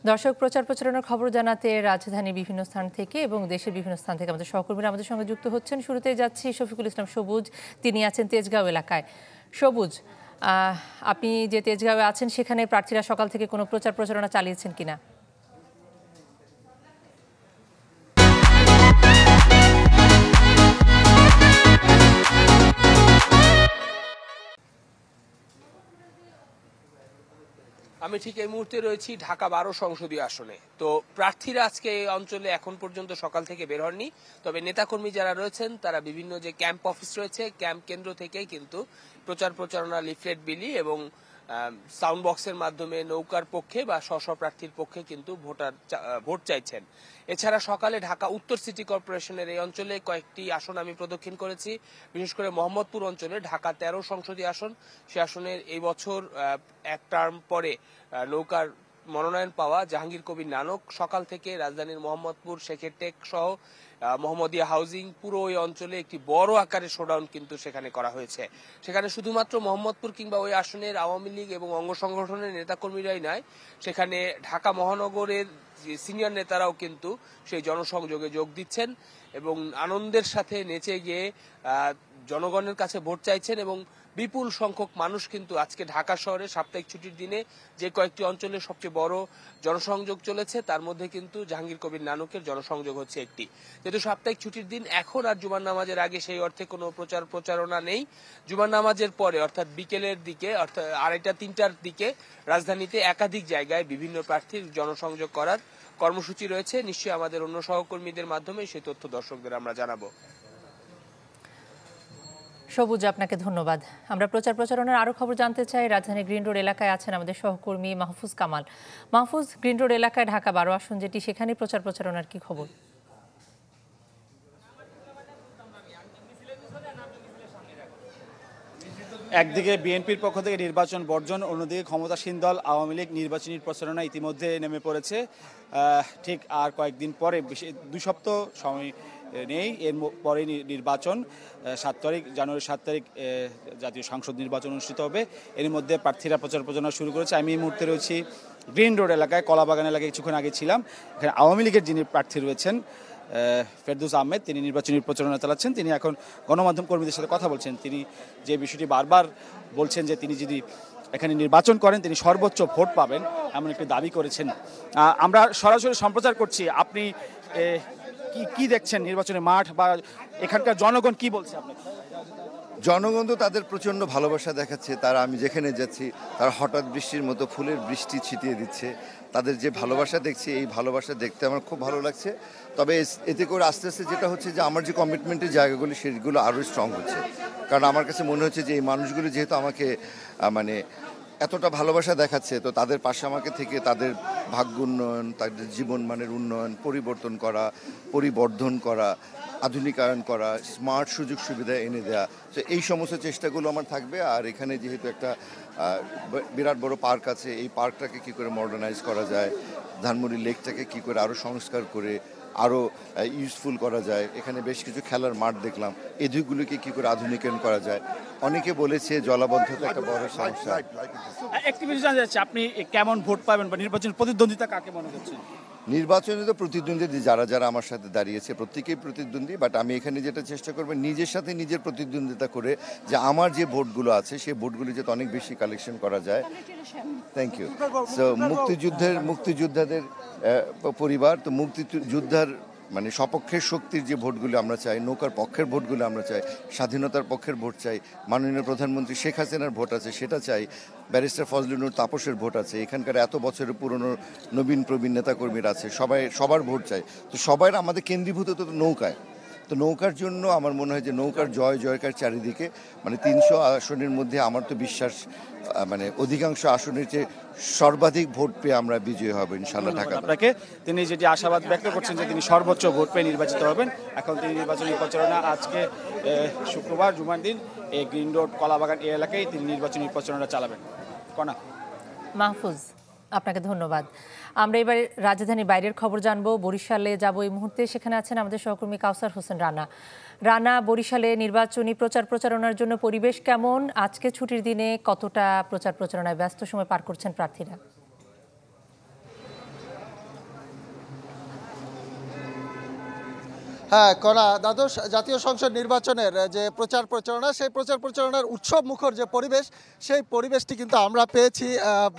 দর্শক প্রচার প্রচারণার খবর জানাতে রাজধানীর বিভিন্ন স্থান থেকে এবং দেশের বিভিন্ন স্থান থেকে আমাদের সহকর্মীরা আমাদের সঙ্গে যুক্ত হচ্ছেন। শুরুতেই যাচ্ছি শফিকুল ইসলাম সবুজ, তিনি আছেন তেজগাঁও এলাকায়। সবুজ, আপনি যে তেজগাঁওয়ে আছেন সেখানে প্রার্থীরা সকাল থেকে কোনো প্রচার প্রচারণা চালিয়েছেন কিনা? আমি ঠিক এই মুহূর্তে রয়েছি ঢাকা 12 সংসদীয় আসনে। তো প্রার্থীরা আজকে এই অঞ্চলে এখন পর্যন্ত সকাল থেকে বের হননি, তবে নেতাকর্মী যারা রয়েছেন তারা বিভিন্ন যে ক্যাম্প অফিস রয়েছে ক্যাম্প কেন্দ্র থেকেই কিন্তু প্রচার প্রচারণা, লিফলেট বিলি এবং সাউন্ড বক্সের মাধ্যমে নৌকার পক্ষে বা স্ব প্রার্থীর পক্ষে কিন্তু ভোট চাইছেন। এছাড়া সকালে ঢাকা উত্তর সিটি কর্পোরেশনের এই অঞ্চলে কয়েকটি আসন আমি প্রদক্ষিণ করেছি, বিশেষ করে মোহাম্মদপুর অঞ্চলে ঢাকা 13 সংসদীয় আসন। সে আসনের এই বছর এক টার্ম পরে নৌকার মনোনয়ন পাওয়া জাহাঙ্গীর কবির নানক সকাল থেকে রাজধানীর মোহাম্মদপুর, শেখের টেক সহ মোহাম্মদিয়া হাউজিং পুরো ওই অঞ্চলে একটি বড় আকারের শোডাউন কিন্তু সেখানে করা হয়েছে। সেখানে শুধুমাত্র মোহাম্মদপুর কিংবা ওই আসনের আওয়ামী লীগ এবং অঙ্গ সংগঠনের নেতাকর্মীরাই নয়, সেখানে ঢাকা মহানগরের সিনিয়র নেতারাও কিন্তু সেই জনসংযোগে যোগ দিচ্ছেন এবং আনন্দের সাথে নেচে গিয়ে জনগণের কাছে ভোট চাইছেন। এবং বিপুল সংখ্যক মানুষ কিন্তু আজকে ঢাকা শহরে সাপ্তাহিক ছুটির দিনে যে কয়েকটি অঞ্চলে সবচেয়ে বড় জনসংযোগ চলেছে তার মধ্যে কিন্তু জাহাঙ্গীর কবির নানকের জনসংযোগ হচ্ছে একটি। যেহেতু সাপ্তাহিক ছুটির দিন, এখন আর জুমার নামাজের আগে সেই অর্থে কোনো প্রচারণা নেই। জুমার নামাজের পরে অর্থাৎ বিকেলের দিকে, অর্থাৎ 2:30-3টার দিকে রাজধানীতে একাধিক জায়গায় বিভিন্ন প্রার্থীর জনসংযোগ করার কর্মসূচি রয়েছে। নিশ্চয়ই আমাদের অন্য সহকর্মীদের মাধ্যমে সেই তথ্য দর্শকদের আমরা জানাবো। সবুজ, আপনাকে ধন্যবাদ। আমরা প্রচার প্রচারণার আরও খবর জানতে চাই। রাজধানীর গ্রিন রোড এলাকায় আছেন আমাদের সহকর্মী মাহফুজ কামাল। মাহফুজ, গ্রিন রোড এলাকায় ঢাকা 12 আসন যেটি, সেখানে প্রচার প্রচারণার কি খবর? একদিকে বিএনপির পক্ষ থেকে নির্বাচন বর্জন, অন্যদিকে ক্ষমতাসীন দল আওয়ামী লীগ নির্বাচনী প্রচারণা ইতিমধ্যে নেমে পড়েছে। ঠিক আর কয়েকদিন পরে, 2 সপ্তাহ সময় নেই, এর পরে নির্বাচন। জানুয়ারি 7 তারিখ জাতীয় সংসদ নির্বাচন অনুষ্ঠিত হবে। এর মধ্যে প্রার্থীরা প্রচার প্রচারণা শুরু করেছে। আমি এই মুহূর্তে রয়েছি গ্রিন রোড এলাকায়, কলাবাগান এলাকায় কিছুক্ষণ আগে ছিলাম। এখানে আওয়ামী লীগের যিনি প্রার্থী রয়েছেন ফেরদৌস আহমেদ, তিনি নির্বাচনী প্রচারণা চালাচ্ছেন। তিনি এখন গণমাধ্যম কর্মীদের সাথে কথা বলছেন। তিনি যে বিষয়টি বারবার বলছেন যে তিনি যদি এখানে নির্বাচন করেন তিনি সর্বোচ্চ ভোট পাবেন, এমন একটি দাবি করেছেন। আমরা সরাসরি সম্প্রচার করছি। আপনি কি দেখছেন নির্বাচনের মাঠ বা এখানকার জনগণ কি বলছে? আপনি জনগণ তো তাদের প্রচণ্ড ভালোবাসা দেখাচ্ছে। তারা, আমি যেখানে যাচ্ছি তারা হঠাৎ বৃষ্টির মতো ফুলের বৃষ্টি ছিটিয়ে দিচ্ছে। তাদের যে ভালোবাসা দেখছি, এই ভালোবাসা দেখতে আমার খুব ভালো লাগছে। তবে এতে করে আস্তে আস্তে যেটা হচ্ছে যে আমার যে কমিটমেন্টের জায়গাগুলি সেগুলো আরও স্ট্রং হচ্ছে। কারণ আমার কাছে মনে হচ্ছে যে এই মানুষগুলো যেহেতু আমাকে মানে এতটা ভালোবাসা দেখাচ্ছে, তো তাদের পাশে আমাকে থেকে তাদের ভাগ্য উন্নয়ন, তাদের জীবন মানের উন্নয়ন, পরিবর্ধন করা, আধুনিকায়ন করা, স্মার্ট সুযোগ সুবিধা এনে দেওয়া, তো এই সমস্ত চেষ্টাগুলো আমার থাকবে। আর এখানে যেহেতু একটা বিরাট বড় পার্ক আছে, এই পার্কটাকে কী করে মডার্নাইজ করা যায়, ধানমন্ডি লেকটাকে কী করে আরও সংস্কার করে আরও ইউজফুল করা যায়, এখানে বেশ কিছু খেলার মাঠ দেখলাম, এই দুইগুলোকে কী করে আধুনিকায়ন করা যায়। অনেকে বলেছে জলাবদ্ধতা একটা বড় সমস্যা। একটি বিষয় জানা যাচ্ছে, আপনি কেমন ভোট পাবেন বা নির্বাচন প্রতিদ্বন্দ্বিতা কাকে মনে করছেন? নির্বাচনে তো প্রতিদ্বন্দ্বী যারা আমার সাথে দাঁড়িয়েছে প্রত্যেকেই প্রতিদ্বন্দ্বী, বাট আমি এখানে যেটা চেষ্টা করবো নিজের সাথে নিজের প্রতিদ্বন্দ্বিতা করে যে আমার যে ভোটগুলো আছে সেই ভোটগুলি যাতে অনেক বেশি কালেকশন করা যায়। Thank you. সো মুক্তিযোদ্ধাদের পরিবার, তো মুক্তিযোদ্ধার মানে সপক্ষের শক্তির যে ভোটগুলো আমরা চাই, নৌকার পক্ষের ভোটগুলো আমরা চাই, স্বাধীনতার পক্ষের ভোট চাই, মাননীয় প্রধানমন্ত্রী শেখ হাসিনার ভোট আছে সেটা চাই, ব্যারিস্টার ফজলুল নূর তাপসের ভোট আছে, এখানকার এত বছরের পুরনো নবীন প্রবীণ নেতাকর্মীরা আছে, সবার ভোট চাই। তো সবাই আমাদের কেন্দ্রীভূত তো নৌকায়। তো নৌকার জন্য আমার মনে হয় যে নৌকার জয়কার চারিদিকে, মানে 300 আসনের মধ্যে আমার তো বিশ্বাস মানে অধিকাংশ আসনের চেয়ে সর্বাধিক ভোট পেয়ে আমরা বিজয়ী হব ইনশাআল্লাহ। ঢাকা আপনাকে তিনি যেটি আশাবাদ ব্যক্ত করছেন যে তিনি সর্বোচ্চ ভোট পেয়ে নির্বাচিত হবেন। এখন তিনি নির্বাচনী প্রচারণা, আজকে শুক্রবার জুমার দিন, এই গ্রিন রোড কলাবাগান এই এলাকায় তিনি নির্বাচনী প্রচারণা চালাবেন। কনা মাহফুজ, আপনাকে ধন্যবাদ। আমরা এবার রাজধানীর বাইরের খবর জানবো, বরিশালে যাব এই মুহূর্তে। সেখানে আছেন আমাদের সহকর্মী কাউসার হোসেন রানা। বরিশালে নির্বাচনী প্রচারণার জন্য পরিবেশ কেমন? আজকে ছুটির দিনে কতটা প্রচারণায় ব্যস্ত সময় পার করছেন প্রার্থীরা? হ্যাঁ, কণা, দ্বাদশ জাতীয় সংসদ নির্বাচনের যে প্রচার প্রচারণা, সেই প্রচার প্রচারণার উৎসব মুখর যে পরিবেশ, সেই পরিবেশটি কিন্তু আমরা পেয়েছি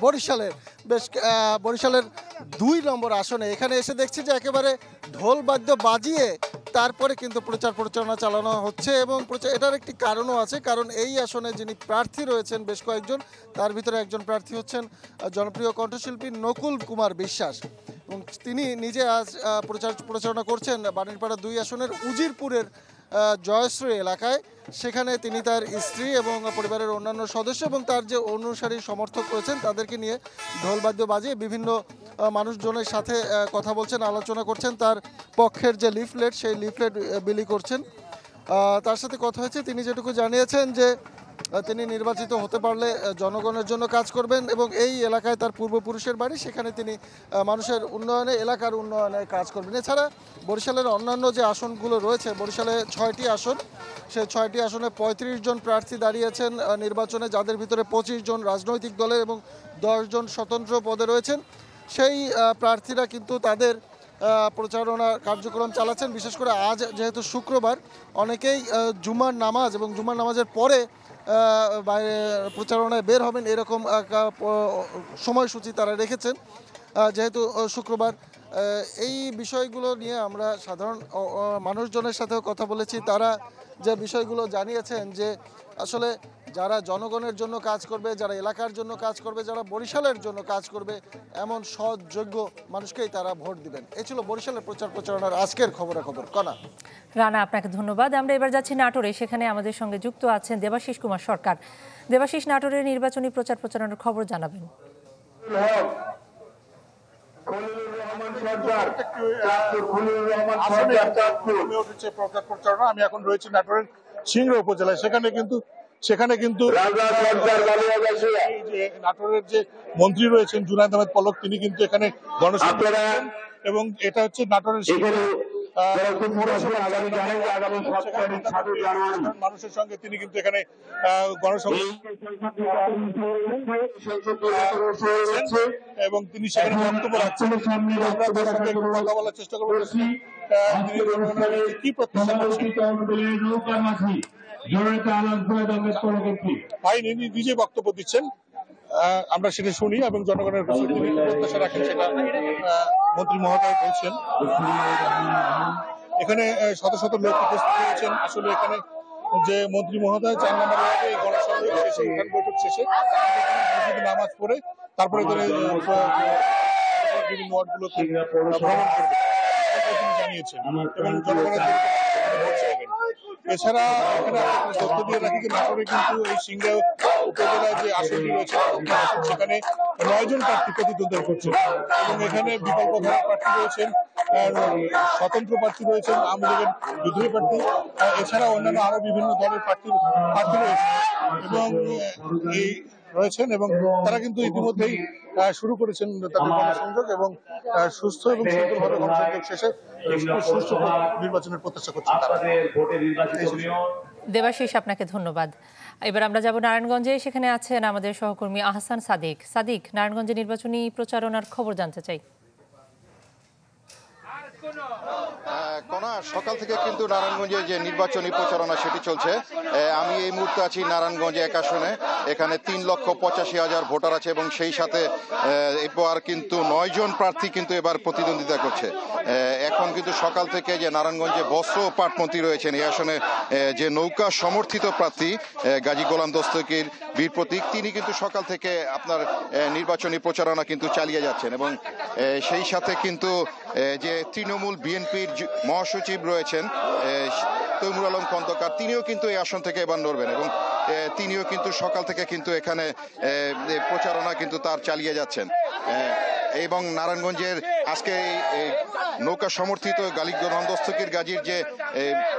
বরিশালের 2 নম্বর আসনে। এখানে এসে দেখছি যে একেবারে ঢোল বাদ্য বাজিয়ে তারপরে কিন্তু প্রচার প্রচারণা চালানো হচ্ছে এবং এটার একটি কারণও আছে, কারণ এই আসনে যিনি প্রার্থী রয়েছেন বেশ কয়েকজন, তার ভিতরে একজন প্রার্থী হচ্ছেন জনপ্রিয় কণ্ঠশিল্পী নকুল কুমার বিশ্বাস এবং তিনি নিজে আজ প্রচারণা করছেন বাণীরপাড়া 2 আসনের উজিরপুরের জয়শ্রী এলাকায়। সেখানে তিনি তার স্ত্রী এবং পরিবারের অন্যান্য সদস্য এবং তার যে অনুসারী সমর্থক রয়েছেন তাদেরকে নিয়ে ঢোলবাদ্য বাজিয়ে বিভিন্ন মানুষজনের সাথে কথা বলছেন, আলোচনা করছেন, তার পক্ষের যে লিফলেট সেই লিফলেট বিলি করছেন। তার সাথে কথা হয়েছে, তিনি যেটুকু জানিয়েছেন যে তিনি নির্বাচিত হতে পারলে জনগণের জন্য কাজ করবেন এবং এই এলাকায় তার পূর্বপুরুষের বাড়ি, সেখানে তিনি মানুষের উন্নয়নে, এলাকার উন্নয়নে কাজ করবেন। এছাড়া বরিশালের অন্যান্য যে আসনগুলো রয়েছে, বরিশালে 6টি আসন, সেই 6টি আসনে 35 জন প্রার্থী দাঁড়িয়েছেন নির্বাচনে, যাদের ভিতরে 25 জন রাজনৈতিক দলের এবং 10 জন স্বতন্ত্র পদে রয়েছেন। সেই প্রার্থীরা কিন্তু তাদের প্রচারণা কার্যক্রম চালাচ্ছেন। বিশেষ করে আজ যেহেতু শুক্রবার, অনেকেই জুমার নামাজ এবং জুমার নামাজের পরে বাইরে প্রচারণায় বের হবেন, এরকম সময়সূচি তারা রেখেছেন যেহেতু শুক্রবার। এই বিষয়গুলো নিয়ে আমরা সাধারণ মানুষজনের সাথেও কথা বলেছি। তারা যে বিষয়গুলো জানিয়েছেন যে আসলে যারা জনগণের জন্য কাজ করবে, যারা এলাকার জন্য কাজ করবে, যারা বরিশালের জন্য কাজ করবে, এমন সৎ যোগ্য মানুষকেই তারা ভোট দিবেন। এই ছিল বরিশালের প্রচার প্রচারণার আজকের খবরাখবর। কণা। রানা, আপনাকে ধন্যবাদ। আমরা এবার যাচ্ছি নাটোরে, সেখানে আমাদের সঙ্গে যুক্ত আছেন দেবাশিস কুমার সরকার। দেবাশিস, নাটোরের নির্বাচনী প্রচার প্রচারণার খবর জানাবেন। আমি এখন রয়েছি নাটোরের সিংড়া উপজেলায়। সেখানে কিন্তু নাটোরের যে মন্ত্রী রয়েছেন জুনায়েদ আহমেদ পলক, তিনি কিন্তু এখানে গণসংযোগ এবং এটা হচ্ছে নাটোরের মানুষের সঙ্গে তিনি কিন্তু এখানে গণসংযোগ এবং তিনি সেখানে বক্তব্য রাখছেন। আমরা তার সঙ্গে কথা বলার চেষ্টা করবো কি প্রত্যাশা ভাই নিজে বক্তব্য দিচ্ছেন, আমরা সেটা শুনি এবং জনগণের কাছে তিনি প্রত্যাশা রাখেন সেটা মন্ত্রী মহোদয় বলছেন। এখানে শত শত লোক উপস্থিত হয়েছেন। আসলে এখানে যে মন্ত্রী মহোদয় 4 নম্বর ওয়ার্ডে এই গণসংযোগ শেষে, উঠান বৈঠক শেষে নামাজ পড়ে তারপরে বিভিন্ন ওয়ার্ডগুলোতে ভ্রমণ করবে তিনি জানিয়েছেন এবং জনগণের ভোট চাইবেন। এছাড়া এখানে তথ্য দিয়ে রাখি যে নাটোরে কিন্তু এই সিংড়া উপজেলায় যে আসনটি রয়েছে সেখানে 9 জন প্রার্থী প্রতিদ্বন্দ্বিতা করছেন এবং এখানে বিকল্প ধারার প্রার্থী রয়েছেন, স্বতন্ত্র প্রার্থী রয়েছেন, আওয়ামী লীগের বিদ্রোহী প্রার্থী, এছাড়া অন্যান্য আরো বিভিন্ন দলের প্রার্থী রয়েছে এবং এই রয়েছেন এবং তারা কিন্তু ইতিমধ্যেই শুরু করেছেন তাদের গণসংযোগ এবং সুস্থ এবং সুন্দরভাবে গণসংযোগ শেষে সুষ্ঠু নির্বাচনের প্রত্যাশা করছেন তারা। দেবাশিস, আপনাকে ধন্যবাদ। এবার আমরা যাব নারায়ণগঞ্জে, সেখানে আছেন আমাদের সহকর্মী আহসান সাদিক। সাদিক, নারায়ণগঞ্জে নির্বাচনী প্রচারণার খবর জানতে চাই। কণা, সকাল থেকে কিন্তু নারায়ণগঞ্জে যে নির্বাচনী প্রচারণা সেটি চলছে। আমি এই মুহূর্তে আছি নারায়ণগঞ্জে 1 আসনে। এখানে 3,85,000 ভোটার আছে এবং সেই সাথে এবার কিন্তু 9 জন প্রার্থী কিন্তু এবার প্রতিদ্বন্দ্বিতা করছে। এখন কিন্তু সকাল থেকে যে নারায়ণগঞ্জে বস্ত্র ও পাটমন্ত্রী রয়েছেন, এই আসনে যে নৌকা সমর্থিত প্রার্থী গাজী গোলাম দস্তগীর বীর প্রতীক, তিনি কিন্তু সকাল থেকে আপনার নির্বাচনী প্রচারণা কিন্তু চালিয়ে যাচ্ছেন এবং সেই সাথে কিন্তু যে তৃণমূল বিএনপির মহাসচিব রয়েছেন তৈমুর আলম খন্দকার, তিনিও কিন্তু এই আসন থেকে এবার লড়বেন এবং তিনিও কিন্তু সকাল থেকে কিন্তু এখানে প্রচারণা কিন্তু তার চালিয়ে যাচ্ছেন। এবং নারায়ণগঞ্জের আজকে নৌকা সমর্থিত গোলাম দস্তগীর গাজীর যে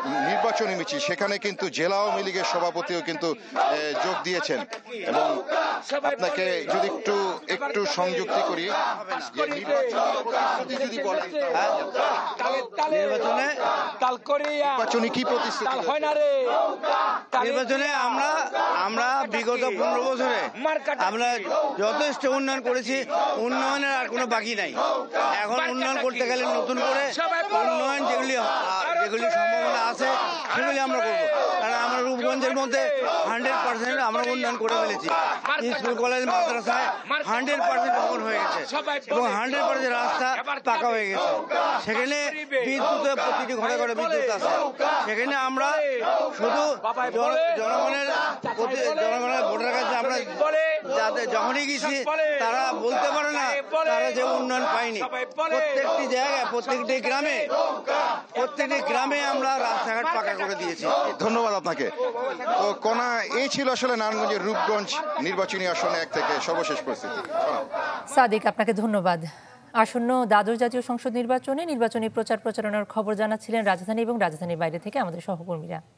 নির্বাচনী মিছিল, সেখানে কিন্তু জেলা আওয়ামী লীগের সভাপতিও কিন্তু যোগ দিয়েছেন এবং আপনাকে যদি একটু একটু সংযুক্তি করি যে যদি বলেন নির্বাচনে নির্বাচনী কি প্রতিশ্রুতি নির্বাচনে আমরা বিগত 15 বছরে আমরা যথেষ্ট উন্নয়ন করেছি। উন্নয়নের আর কোনো বাকি নাই। এখন উন্নয়ন করতে গেলে নতুন করে উন্নয়ন যেগুলি সম্ভাবনা আছে সেগুলি আমরা করবো। কারণ আমরা রূপগঞ্জের মধ্যে 100% আমরা উন্নয়ন করে ফেলেছি। স্কুল কলেজ মাদ্রাসায় 100% ভবন হয়ে গেছে এবং 100% রাস্তা পাকা হয়ে গেছে। সেখানে বিদ্যুতের প্রতিটি ঘরে ঘরে বিদ্যুৎ আছে। সেখানে আমরা শুধু জনগণের ভোটার কাছে আমরা যাতে যখনই গেছি তারা বলতে পারে না তারা যে উন্নয়ন পায়নি। প্রত্যেকটি জায়গায় প্রত্যেকটি গ্রামে আমরা রাস্তাঘাট পাকা করে দিয়েছি। ধন্যবাদ আপনাকে। তো কণা, এই ছিল আসলে নারায়ণগঞ্জের রূপগঞ্জ নির্বাচনী আসনে 1 থেকে সর্বশেষ পরিস্থিতি। সাদিক, আপনাকে ধন্যবাদ। আসন্ন দ্বাদশ জাতীয় সংসদ নির্বাচনী প্রচার প্রচারণার খবর জানাচ্ছিলেন রাজধানী এবং রাজধানীর বাইরে থেকে আমাদের সহকর্মীরা।